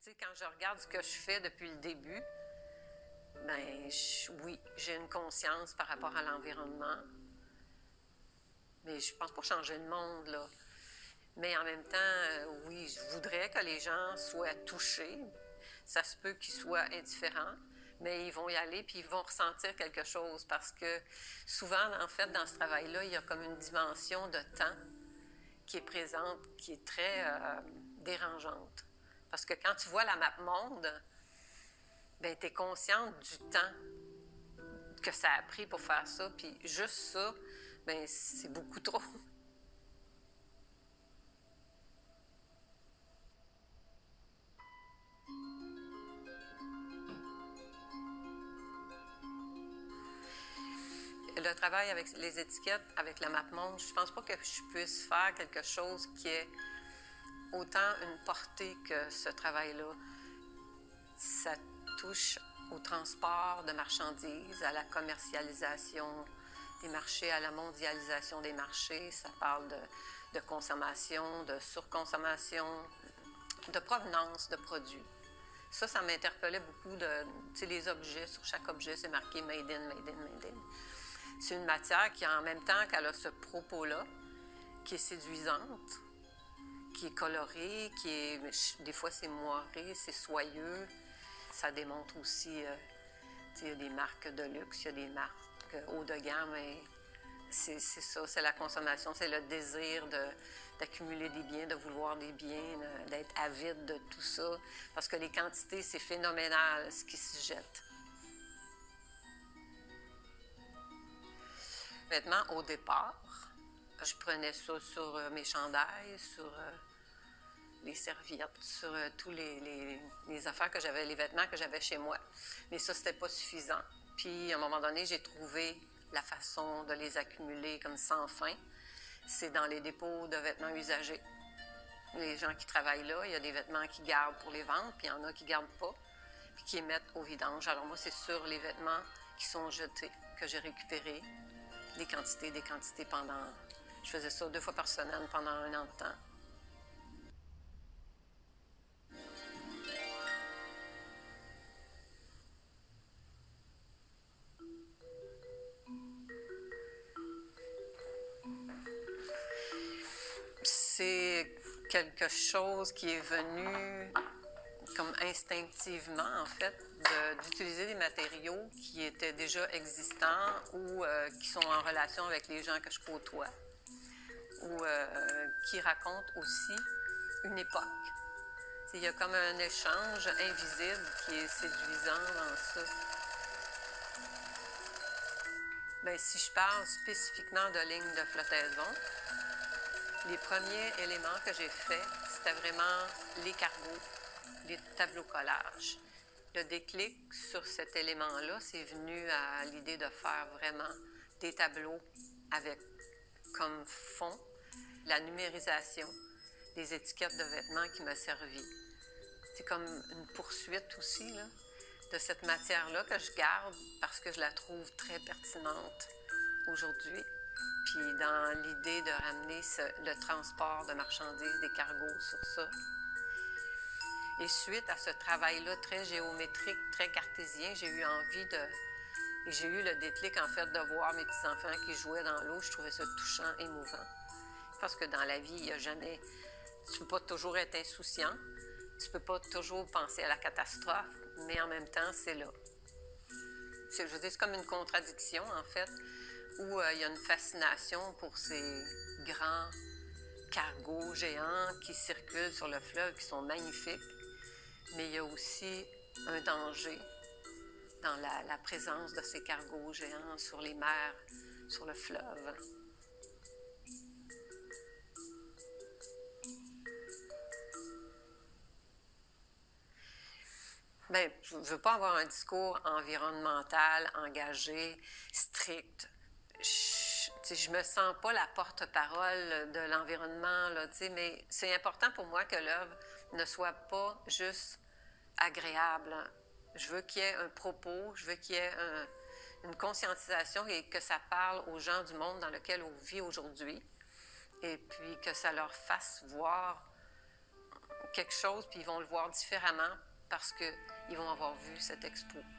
sais, quand je regarde ce que je fais depuis le début, ben oui, j'ai une conscience par rapport à l'environnement. Mais je pense pas changer le monde, là. Mais en même temps, oui, je voudrais que les gens soient touchés. Ça se peut qu'ils soient indifférents, mais ils vont y aller puis ils vont ressentir quelque chose parce que souvent, en fait, dans ce travail-là, il y a comme une dimension de temps qui est présente, qui est très dérangeante. Parce que quand tu vois la map monde, ben tu es consciente du temps que ça a pris pour faire ça, puis juste ça, ben c'est beaucoup trop. Le travail avec les étiquettes, avec la map monde, je pense pas que je puisse faire quelque chose qui ait autant une portée que ce travail-là. Ça touche au transport de marchandises, à la commercialisation des marchés, à la mondialisation des marchés. Ça parle de consommation, de surconsommation, de provenance de produits. Ça m'interpellait beaucoup tu sais, les objets, sur chaque objet, c'est marqué « Made in, Made in, Made in ». C'est une matière qui, en même temps qu'elle a ce propos-là, qui est séduisante, qui est colorée, qui est... Des fois, c'est moiré, c'est soyeux. Ça démontre aussi, il y a des marques de luxe, il y a des marques haut de gamme, et c'est ça, c'est la consommation, c'est le désir d'accumuler des biens, de vouloir des biens, d'être avide de tout ça, parce que les quantités, c'est phénoménal ce qui se jette. Vêtements, au départ, je prenais ça sur mes chandails, sur les serviettes, sur tous les affaires que j'avais, les vêtements que j'avais chez moi. Mais ça, c'était pas suffisant. Puis, à un moment donné, j'ai trouvé la façon de les accumuler comme sans fin. C'est dans les dépôts de vêtements usagés. Les gens qui travaillent là, il y a des vêtements qu'ils gardent pour les vendre, puis il y en a qui gardent pas, puis qui les mettent au vidange. Alors moi, c'est sur les vêtements qui sont jetés que j'ai récupéré des quantités pendant... Je faisais ça 2 fois par semaine pendant 1 an de temps. C'est quelque chose qui est venu comme instinctivement, en fait, d'utiliser des matériaux qui étaient déjà existants ou qui sont en relation avec les gens que je côtoie ou qui racontent aussi une époque. Il y a comme un échange invisible qui est séduisant dans ça. Bien, si je parle spécifiquement de lignes de flottaison, les premiers éléments que j'ai faits, c'était vraiment les cargos, les tableaux collages. Le déclic sur cet élément-là, c'est venu à l'idée de faire vraiment des tableaux avec comme fond la numérisation des étiquettes de vêtements qui m'a servi. C'est comme une poursuite aussi là, de cette matière-là que je garde parce que je la trouve très pertinente aujourd'hui. Puis dans l'idée de ramener le transport de marchandises, des cargos sur ça. Et suite à ce travail-là très géométrique, très cartésien, j'ai eu envie de... Et j'ai eu le déclic, en fait, de voir mes petits-enfants qui jouaient dans l'eau. Je trouvais ça touchant, émouvant. Parce que dans la vie, il n'y a jamais... Tu ne peux pas toujours être insouciant. Tu ne peux pas toujours penser à la catastrophe, mais en même temps, c'est là. Je veux dire, c'est comme une contradiction, en fait, où il y a une fascination pour ces grands cargos géants qui circulent sur le fleuve, qui sont magnifiques, mais il y a aussi un danger dans la présence de ces cargos géants sur les mers, sur le fleuve. Bien, je ne veux pas avoir un discours environnemental, engagé, strict. Je me sens pas la porte-parole de l'environnement, là, mais c'est important pour moi que l'œuvre ne soit pas juste agréable. Je veux qu'il y ait un propos, je veux qu'il y ait une conscientisation et que ça parle aux gens du monde dans lequel on vit aujourd'hui. Et puis que ça leur fasse voir quelque chose, puis ils vont le voir différemment parce qu'ils vont avoir vu cette expo.